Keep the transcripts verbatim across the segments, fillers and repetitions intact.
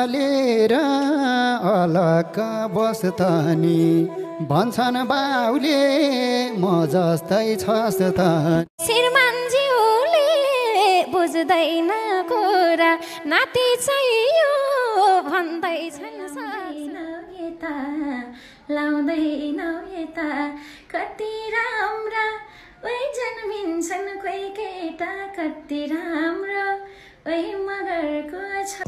लिएर अलग बस्तानी भन्छन् बाउले म जस्तै छस् त श्रीमानज्यूले बुझ्दैन कुरा नाति चाहियो भन्दैछन् यता लाउँदैन यता कति राम्रा ओइ जन्मिन्छन् कोही केटा कति राम्रो ओइ मगरको छ।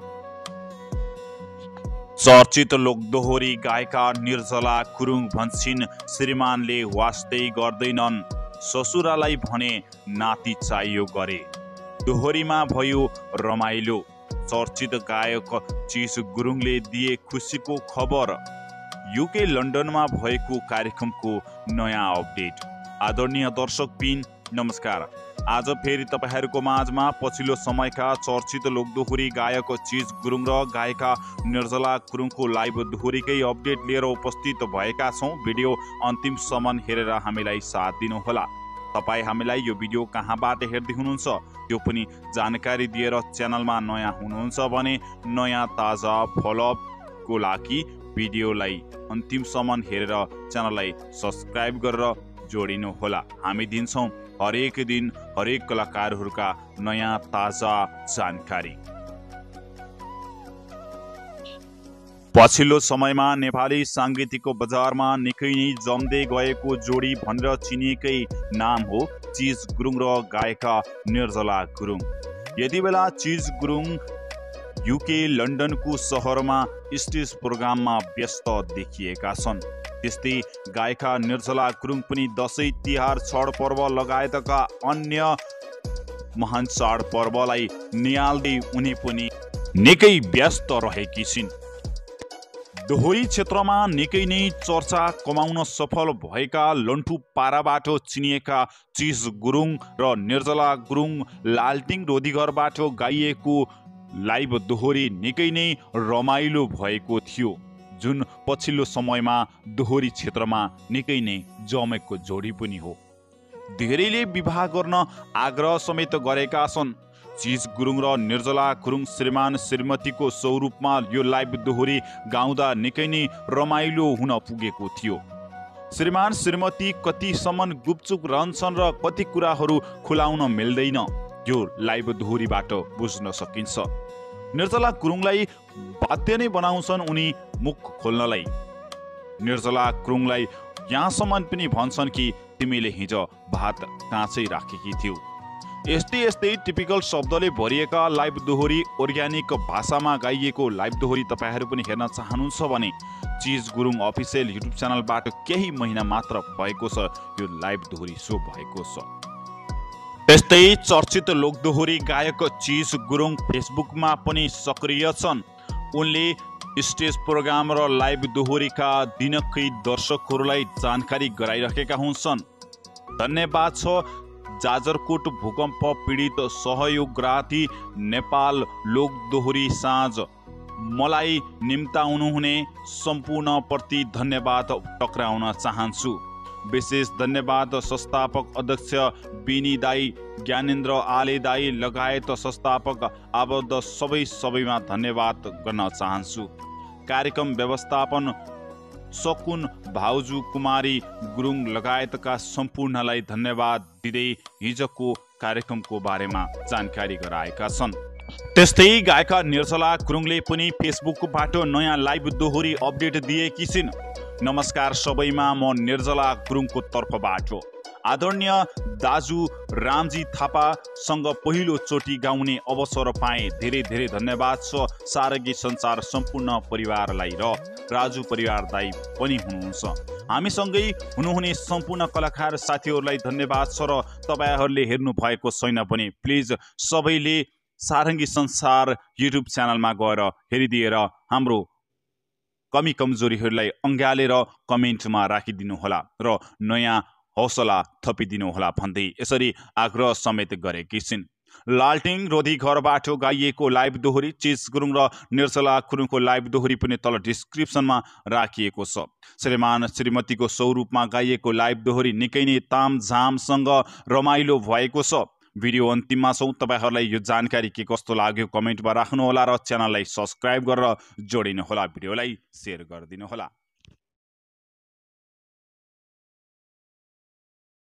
चर्चित लोकदोहोरी गायिका निर्जला गुरुङ भन्छिन् श्रीमानले वास्तै गर्दैनन् ससुरालाई भने नाति चाहियो गरे। दोहोरीमा भयो रमाइलो। चर्चित गायक चिज गुरुङले दिए खुसीको खबर। युके लन्डनमा भएको कार्यक्रमको नयाँ अपडेट। आदरणीय दर्शकबिन नमस्कार। आज फेरि तपाईहरूको माझमा पछिल्लो समयका चर्चित लोकदोहोरी गायक चिज गुरुङ र गायिका निर्जला गुरुङको लाइभ दोहोरीकै अपडेट लिएर उपस्थित भएका छौँ। भिडियो अन्तिमसम्म हेरेर हामीलाई साथ दिनुहोला। तपाईँ हामीलाई यो भिडियो कहाँबाट हेर्दै हुनुहुन्छ त्यो पनि जानकारी दिएर च्यानलमा नयाँ हुनुहुन्छ भने नयाँ ताजा फलोअपको लागि भिडियोलाई अन्तिमसम्म हेरेर च्यानललाई सब्सक्राइब गरेर जोडिनु होला। हामी दिन्छौँ हरेक दिन हरेक कलाकारहरूका नयाँ ताजा जानकारी। पछिल्लो समयमा नेपाली साङ्गीतिकको बजारमा निकै नै जम्दै गएको जोडी भनेर चिनिएकै नाम हो चिज गुरुङ र गायिका निर्जला गुरुङ। यति बेला चिज गुरुङ युके लन्डनको सहरमा स्टेज प्रोग्राममा व्यस्त देखिएका छन्। त्यस्तै गायिका निर्जला गुरुङ पनि दसैँ तिहार चाडपर्व लगायतका अन्य महान चाडपर्वलाई निहाल्दै उनी पनि निकै व्यस्त रहेकी छिन्। दोहोरी क्षेत्रमा निकै नै चर्चा कमाउन सफल भएका लन्ठु पाराबाट चिनिएका चिज गुरुङ र निर्जला गुरुङ लालटिङ रोधीघरबाट गाइएको लाइभ दोहोरी निकै नै रमाइलो भएको थियो, जुन पछिल्लो समयमा दोहोरी क्षेत्रमा निकै नै जमेको जोडी पनि हो। धेरैले विवाह गर्न आग्रह समेत गरेका छन्। चिज गुरुङ र निर्जला गुरुङ श्रीमान श्रीमतीको स्वरूपमा यो लाइभ दोहोरी गाउँदा निकै नै रमाइलो हुन पुगेको थियो। श्रीमान श्रीमती कतिसम्म गुपचुप रहन्छन् र कति कुराहरू खुलाउन मिल्दैन यो लाइभ दोहोरीबाट बुझ्न सकिन्छ। निर्जला गुरुङलाई बाध्य नै बनाउँछन् उनी मुख खोल्नलाई। निर्जला गुरुङलाई यहाँसम्म पनि भन्छन् कि तिमीले हिजो भात काँचै राखेकी थियौ। यस्तै यस्तै टिपिकल शब्दले भरिएका लाइभ दोहोरी अर्ग्यानिक भाषामा गाइएको लाइभ दोहोरी तपाईँहरू पनि हेर्न चाहनुहुन्छ भने चिज गुरुङ अफिसियल युट्युब च्यानलबाट केही महिना मात्र भएको छ यो लाइभ दोहोरी सो भएको छ। त्यस्तै चर्चित लोकदोहोरी गायक चिज गुरुङ फेसबुकमा पनि सक्रिय छन्। उनले स्टेज प्रोग्राम र लाइभ दोहोरीका दिनकै दर्शकहरूलाई जानकारी गराइरहेका हुन्छन्। धन्यवाद छ जाजरकोट भूकम्प पीडित सहयोगराथी नेपाल लोकदोहोरी साँझ मलाई निम्ताउनुहुने सम्पूर्ण प्रति धन्यवाद टक्राउन चाहन्छु। विशेष धन्यवाद संस्थापक अध्यक्ष बिनी दाई, ज्ञानेन्द्र आले दाई लगायत संस्थापक आबद्ध सबै सबैमा धन्यवाद गर्न चाहन्छु। कार्यक्रम व्यवस्थापन सकुन भाउजू कुमारी गुरुङ लगायतका सम्पूर्णलाई धन्यवाद दिँदै हिजोको कार्यक्रमको बारेमा जानकारी गराएका छन्। त्यस्तै गायिका निर्जला गुरुङले पनि फेसबुकबाट नयाँ लाइभ दोहोरी अपडेट दिएकी छिन्। नमस्कार सबैमा, म निर्जला गुरुङको तर्फबाट आदरणीय दाजु रामजी थापासँग पहिलो चोटि गाउने अवसर पाएँ। धेरै धेरै धन्यवाद छ सारगी संसार सम्पूर्ण परिवारलाई र राजु परिवार दाई पनि हुनुहुन्छ। हामीसँगै हुनुहुने सम्पूर्ण कलाकार साथीहरूलाई धन्यवाद छ र तपाईँहरूले हेर्नु भएको छैन भने प्लिज सबैले सारङ्गी संसार युट्युब च्यानलमा गएर हेरिदिएर हाम्रो कमी कमजोरीहरूलाई अँगालेर कमेन्टमा राखिदिनु होला र नयाँ हौसला थपिदिनु होला भन्दै यसरी आग्रह समेत गरेकी छिन्। लालटिङ रोधी घरबाट गाइएको लाइभ दोहोरी चिज गुरुङ र निर्जला गुरुङको लाइभ दोहोरी पनि तल डिस्क्रिप्सनमा राखिएको छ। श्रीमान श्रीमतीको स्वरूपमा गाइएको लाइभ दोहोरी निकै नै तामझामसँग रमाइलो भएको छ। भिडियो अन्तिममा छौँ। तपाईहरुलाई यो जानकारी के कस्तो लाग्यो कमेन्टमा राख्नु होला र च्यानललाई सब्स्क्राइब गरेर जोडिनु होला, भिडियोलाई शेयर गरिदिनु होला।